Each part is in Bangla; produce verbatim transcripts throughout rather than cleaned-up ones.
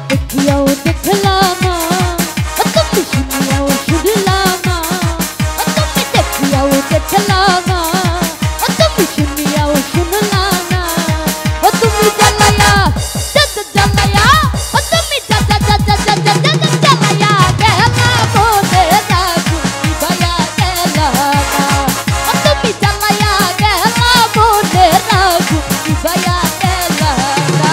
দেখিয়াও দেখলাম না, ও তুমি শুনিয়াও শুনলাম না, ও তুমি দেখিয়াও দেখলাম না, ও তুমি শুনিয়াও শুনলাম না, ও তুমি জ্বালায়া দাদা জ্বালায়া, ও তুমি দাদা দাদা দাদা দাদা জ্বালায়া গেলা মনে রাখু ভাইয়া গেলা না, ও তুমি জ্বালায়া গেলা মনে রাখু ভাইয়া গেলা না।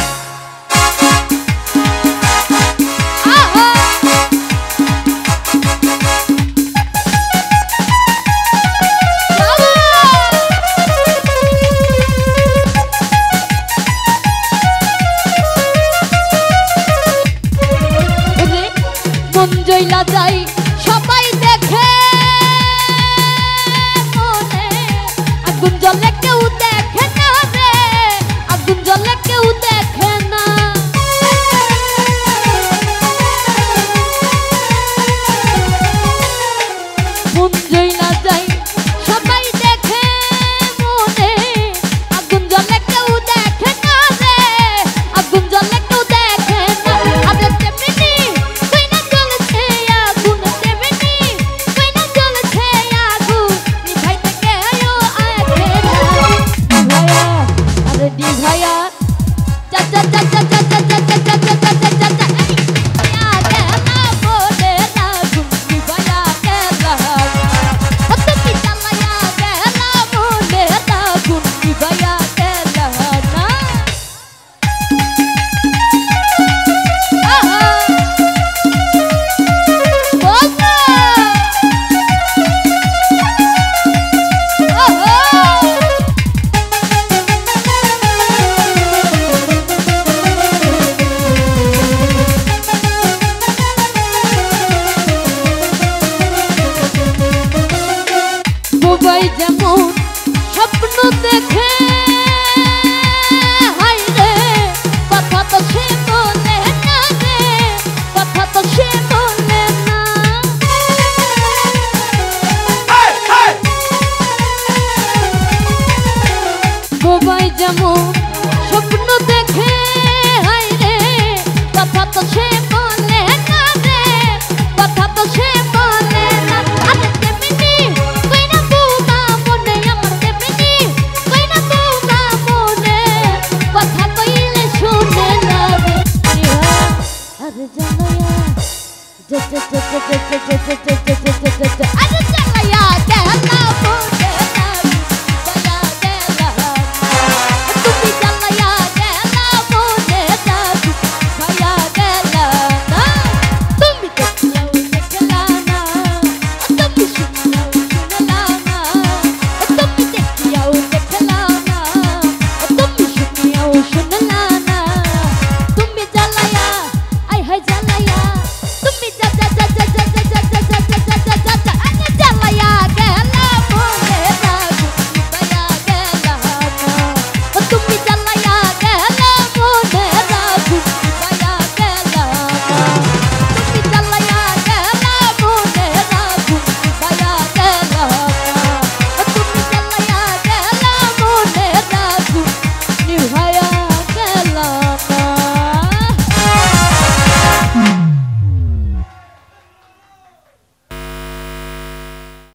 মন জইলা যাই সবাই দেখে মনে, আগুন জ্বলে কেউ দেখে না রে, আগুন জ্বলে কেউ দেখে না। মন জইলা যাই সবাই দেখে মনে, আগুন জ্বলে কেউ দেখে না রে, আগুন জ্বলে কেউ দেখে না। আরে তেমনি কইনা জ্বলছে আগুন, তেমনি কইনা জ্বলছে আগুন, নিভাইতে কেউ আসে না। ভাইয়া আরে দি ভাইয়া চা চা চা চা চা চা চা চা চা চা চা চা চা এই ভাইয়া গেলা মনে রাখুন ভাইয়া গেলা না, ও তুমি জ্বালায়া গেলা মনে রাখুন ভাইয়া গেলা না। আহা বলনা ওহো সবাই যেমন স্বপ্ন দেখে, হাই রে কথা তো সে বলে না রে, কথা তো সে বলে না। সবাই যেমন স্বপ্ন দেখে, হাই রে কথা তো সে বলে না রে, কথা তো সে বলে না। আরে তেমনি কইনা বউমা মনে, আমার তেমনি কইনা বউমা মনে, কথা কইলে শুনে না রে। আরে জানায়া যা যা যা যা যা যা যা যা যা যা যা